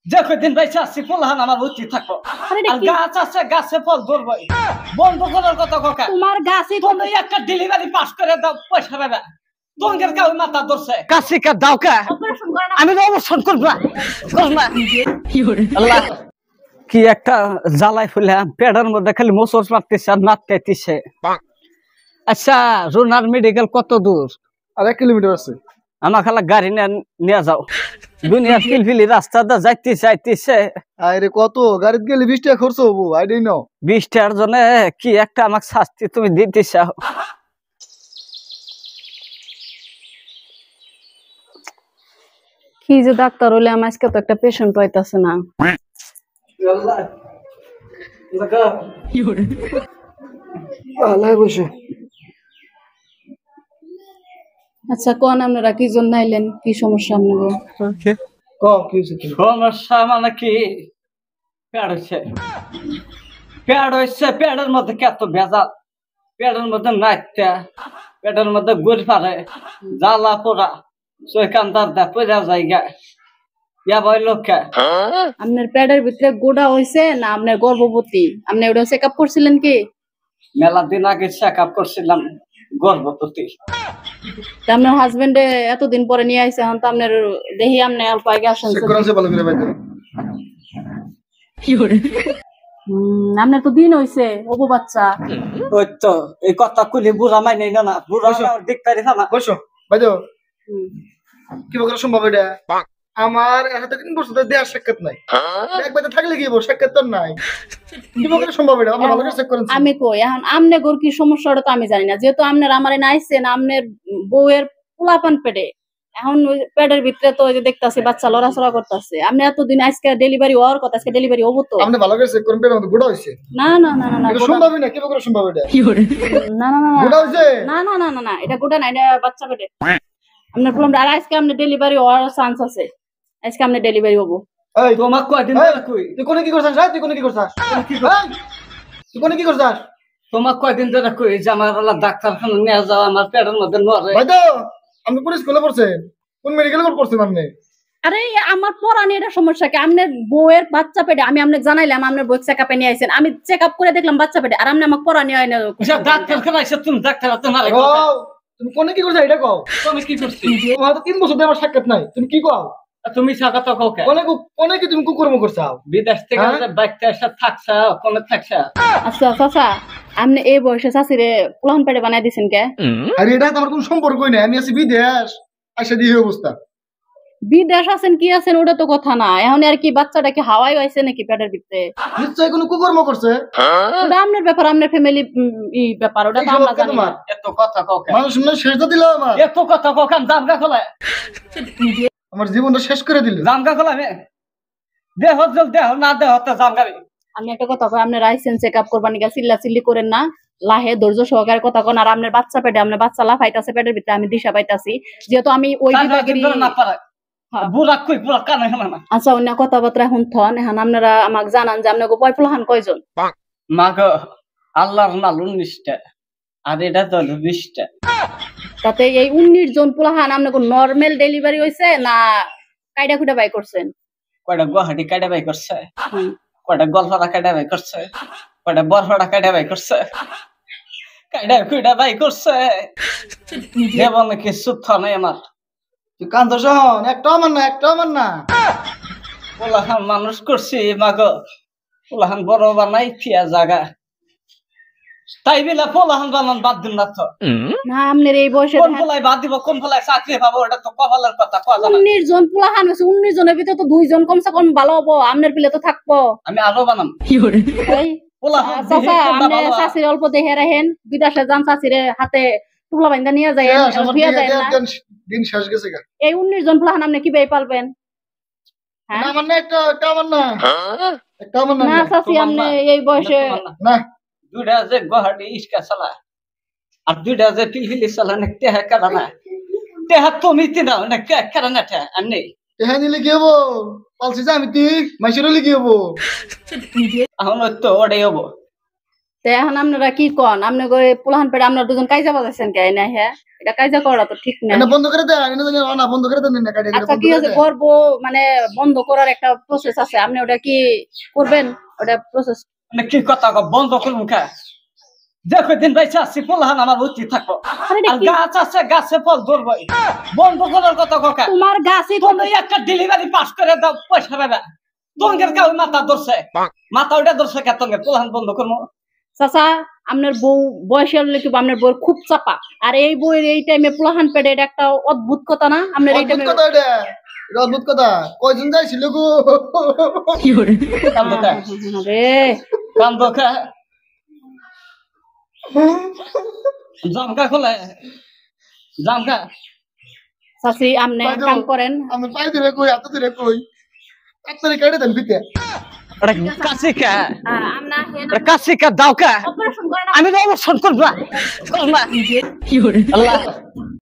যে কদিন বাইসে আসছি পোলাহান আমার উচিত থাকবো। আরে আর গাছ আছে, গাছে ফল ধরবই। বন্ধ করার কথা কাকা। তোমার গাছে তুমি একটা ডেলিভারি পাস করে দাও, পয়সা পাবে। তোমাদের কাউ মাথা ধরছে কাশিকা দাও কা, অপারেশন করে না। আমি অবসর করবো আল্লাহ। কি একটা জ্বালাই ফুলাম, পেটের মধ্যে খালি মোচড় মারতেছে আর নাক খাইতেছে। আচ্ছা, রুনার মেডিকেল কত দূর? আর 1 কিলোমিটার আছে। আমার খালা গাড়ি নিয়ে যাও। দুনিয়ার পিলপিলি রাস্তাটা যাইতেছে। আরে কত গাড়িতে গেলে 20 টাকা খরচ হবো, আই ডোন্ট নো। 20 টাকার জন্য কি একটা আমাকে শাস্তি তুমি দিতে চাও? কি যে ডাক্তার হলে আমার আজকে তো একটা পেশেন্ট পাইতাছে না। আল্লাহ বসে। আচ্ছা কোন আপনারা কি জন্য আইলেন, কি সমস্যা আপনাদের? ক কি হইছে তোর? সমস্যা মানে কি? পেট হচ্ছে, পেটের মধ্যে কত ভেজাল। পেটের মধ্যে নাইটা, পেটের মধ্যে গুড় পারে, জ্বালা পোড়া, চৈকান্দার দা পড়া জায়গা। ইয়া বই লোককে আপনার পেটের ভিতরে গোড়া হইছে না আপনার গর্ভবতী? আপনি ওটা চেক আপ করছিলেন কি? মেলা দিন আগে চেক আপ করছিলাম, গর্ভবতী। তা আপনার হাজবেন্ডে এতদিন পরে নিয়ে আইছে, এখন তো আপনার দেখি আপনি অল্প আগে আসেন। চেক করাছে ভালো করে বাইতে। আপনার তো দিন হইছে, ওবো বাচ্চা। ওই তো এই কথা কুলি বুড়া মাই নেই না, বুড়া দেখ পারি না। বসো বাইদো। কি বকরা সম্ভব এটা? আমার এত দিন বসে দেয়ার সাক্ষাৎ নাই। একবার থাকলে কি বল, সাক্ষাৎ তো নাই। কি বকরা সম্ভব এটা? আপনি ভালো করে চেক করেন। আমি কই এখন আমনে গোর কি সমস্যা ওটা তো আমি জানি না, যেহেতু আপনার আমারে নাইছেন, আপনার বউয়ের পোলাপান পেটে, এখন পেটের ভিতরে তো ওই যে দেখতাছি বাচ্চা লড়াচড়া করতেছে। আপনি এতদিন আজকে ডেলিভারি হওয়ার কথা, আজকে ডেলিভারি হবো তো? আপনি ভালো করে চেক করেন, পেটের মধ্যে গোড়া হইছে। না না না না না এটা সম্ভবই না। কি বকরা সম্ভব এটা? না না না গোড়া হইছে? না না না না না, এটা গোটা না, এটা বাচ্চা পেটে। আপনার প্রবলেম আর আজকে আপনি ডেলিভারি হওয়ার চান্স আছে, আজকে আপনি ডেলিভারি হবো। এই তোমার কয়দিন ধরে কই? তুই কোনে কি করছস? তুই কোনে কি করছস? তুই কোনে কি করছস? তোমার কয়দিন ধরে কই যে আমার ডাক্তারখানা নিয়ে যাও, আমার পেটের মধ্যে নড়ে। বাইদো, আপনি কোন স্কুলে পড়ছেন? কোন মেডিকেলে পড়ছেন আপনি? আরে আমার পড়ানি এটা সমস্যা কি? আপনার বউয়ের বাচ্চা পেটে, আমি আপনাকে জানাইলাম আপনার বউ চেক আপে নিয়ে আইছেন, আমি চেক আপ করে দেখলাম বাচ্চা পেটে, আর আপনি আমার পড়ানি হয় না। ডাক্তারখানা এসে তুমি ডাক্তার তোমার ও তুমি কোনে কি করছস এটা কও। তুমি কি করছি? তোমার তো 3 বছর ধরে আমার সাক্ষাৎ নাই। তুমি কি কও? তুমি সাকা তো কাউকে কোনে কি তুমি কুকর্ম করছাও? বিদেশ থেকে বাইকটা এসে থাকছা, কোনে থাকছা? আচ্ছা চাচা, আপনি এই বয়সে চাচিরে পোলান পেটে বানাই দিছেন কে? আরে এটা তো আমার কোনো সম্পর্কই নাই। আমি আছি বিদেশ, আইসা দিয়ে অবস্থা। বিদেশ আছেন কি আছেন ওটা তো কথা না, এখন আর কি বাচ্চাটা কি হাওয়াই হইছে নাকি পেটের ভিতরে? নিশ্চয়ই কোনো কুকর্ম করছে। ওটা আপনার ব্যাপার, আপনার ফ্যামিলি ব্যাপার, ওটা তো আমরা জানি না। এত কথা কাউকে, মানুষ শুনলে শেষ তো দিল আমার। এত কথা কাউকে জামগা খোলা, আমার জীবনটা শেষ করে দিল। জামগা খোলা আমি দেহ জল দেহ না দেহ তো জামগাবি। আমি একটা কথা কই, আপনার আইসেন চেক আপ করবার নিকা চিল্লা চিল্লি করেন না, লাহে ধৈর্য সহকারে কথা কোন। আর আপনার বাচ্চা পেটে, আপনার বাচ্চা লাফাইতাছে পেটের ভিতরে, আমি দিশা পাইতাছি, যেহেতু আমি ওই বিভাগেরই। না পারে বুড়া কই বুড়া কানে হলো না। আচ্ছা অন্য কথাবার্তা এখন থন, এখন আপনারা আমাকে জানান যে আপনাকে পয় পোলাহান কয়জন? মা গো, আল্লাহর নাল 19টা আর এটা তো 20টা। তাতে এই 19 জন পোলাহান আপনাকে নরমাল ডেলিভারি হইছে না কাইডা খুঁটা বাই করছেন? কয়টা গুয়াহাটি কাইডা বাই করছে, কয়টা গলপাড়া কাইডা বাই করছে, কয়টা বরপাড়া কাইডা বাই করছে, কাইডা কুইডা বাই করছে। দেবন কি সুথ নাই আমার। তুই কান্ত শোন, একটা আমার না, একটা আমার না। পোলাহান মানুষ করছি মাগো, পোলাহান বড় বানাই থিয়া জাগা, তাই বিলা পোলাহান বানান বাদ দিন না তো। না আপনার এই বয়সে কোন পোলাই বাদ দিব, কোন পোলাই চাকরি পাবো, এটা তো কপালের কথা। 19 জন পোলাহান হয়েছে, 19 জনের ভিতরে তো 2 জন কমসে কম ভালো হবো, আপনার পিলে তো থাকবো। আমি আরো বানাম চাচা, আপনি চাষির অল্প দেখে রাখেন, বিদেশে যান চাষিরে হাতে টুকলা বাইন্দা নিয়ে যায়। দিন শেষ গেছে। এই 19 জন পোলাহান আপনি কি বেই পারবেন? আমার না, একটা আমার না, একটা আমার না। না চাচি, আপনি এই বয়সে না, দুইটা যে গুয়াহাটি ইস্কা চালা আর দুইটা যে পিলপিলি চালা না, টেহা কারা না, টেহা তুমি তিনা না কারা না আমি এহা নিলে কি হবো? পালছি যে আমি তুই মাইসের হলে কি হবো? এখন তো ওটাই হবো। তে এখন আপনারা কি কন আপনি করে পোলাহান পেটে আপনারা দুজন কাইজা বাজাইছেন কে না হ্যাঁ এটা কাইজা করা তো ঠিক না এটা বন্ধ করে দেয় এনে জানি না বন্ধ করে দেন না কাটে আচ্ছা কি আছে গর্ব মানে বন্ধ করার একটা প্রসেস আছে আপনি ওটা কি করবেন ওটা প্রসেস মানে কি কথা কও, বন্ধ করুন কা? দেখো দিন বাইচা আছি পোলাহান আমার উচিত থাকো। আরে এটা আর কি? গাছ আছে, গাছে ফল ধরবই। বন্ধ করার কথা কাকা। তোমার গাছে তুমি একটা ডেলিভারি পাস করে দাও, পয়সা পাবে। তোমাদের কাউ মাথা ধরছে, মাথা ওটা ধরছে কে? তোমাকে পোলাহান বন্ধ করবো? চাচা আপনার বউ বয়সের লিখব আপনার বউর খুব চাপা আর এই বউয়ের এই টাইমে পোলাহান পেটে এটা একটা অদ্ভুত কথা না আপনার এই অদ্ভুত টাইমে কথা এটা এটা অদ্ভুত কথা কয়জন যাইছিল গো কান্দো কা? রে কান্দো কা? জামকা খোলে, জামকা। চাচি আপনি এক কাম করেন আমি পাই দিলে কই এত দিলে কই তাড়াতাড়ি কেটে দেন পিতে ওটা কাছে কা? আমরা ওটা কাছে কা দাও কা? অপারেশন করেন আমি তো অবসর করবা। আল্লাহ